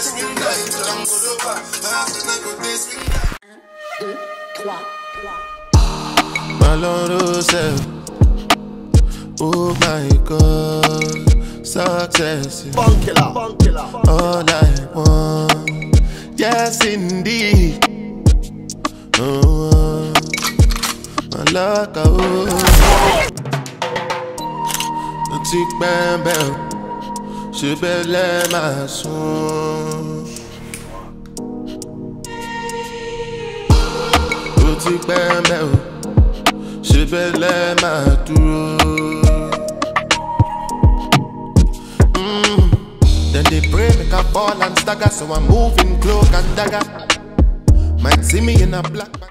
Oh my God, success, all I want, yes indeed. Oh, my luck, oh, the tick bam bam, she be let my son. The tick bam bam, she be let my through. Then they pray, make a fall and stagger, so I'm moving cloak and dagger. Might see me in a black.